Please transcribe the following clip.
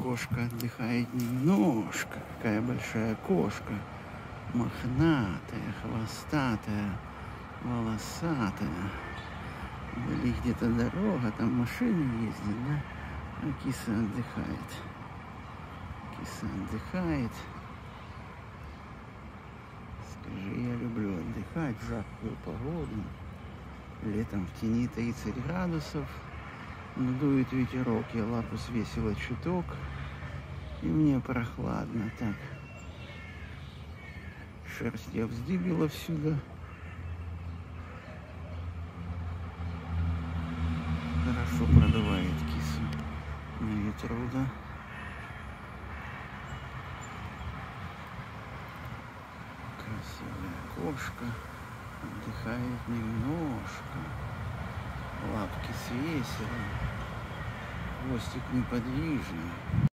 Кошка отдыхает немножко. Какая большая кошка. Мохнатая, хвостатая, волосатая. Вдали где-то дорога, там машины ездят, да? А киса отдыхает. Киса отдыхает. Скажи, я люблю отдыхать в жаркую погоду. Летом в тени 30 градусов. Но дует ветерок, я лапу свесила чуток. И мне прохладно так. Шерсть я вздыбила всюду. Хорошо продувает кису на ветру, да? Красивая кошка. Отдыхает немножко. Лапки свесила. Хвостик неподвижный.